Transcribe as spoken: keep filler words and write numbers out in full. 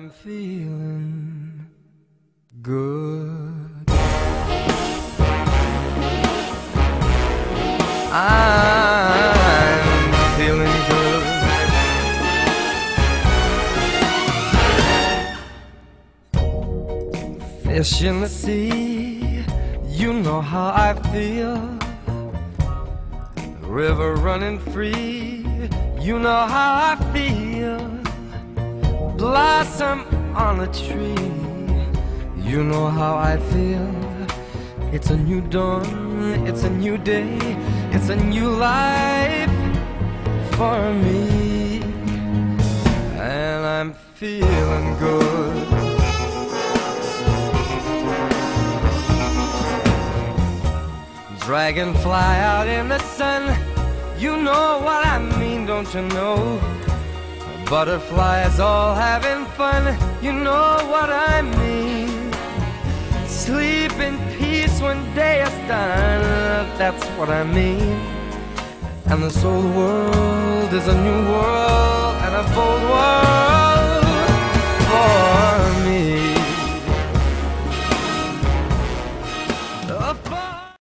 I'm feeling good. I'm feeling good. Fish in the sea, you know how I feel. River running free, you know how I feel. Blossom on a tree, you know how I feel. It's a new dawn, it's a new day, it's a new life for me. And I'm feeling good. Dragonfly out in the sun, you know what I mean, don't you know? Butterflies all having fun, you know what I mean. Sleep in peace when day is done, that's what I mean. And this old world is a new world and a bold world